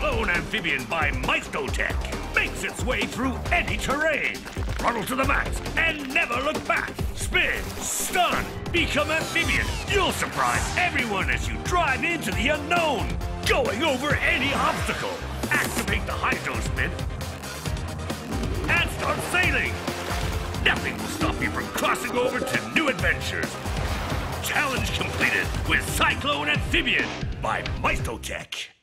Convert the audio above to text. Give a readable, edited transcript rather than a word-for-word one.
Cyklone Amphibian by Maisto Tech makes its way through any terrain. Throttle to the max and never look back. Spin, stun, become amphibian. You'll surprise everyone as you drive into the unknown. Going over any obstacle. Activate the hydro spin and start sailing. Nothing will stop you from crossing over to new adventures. Challenge completed with Cyklone Amphibian by Maisto Tech.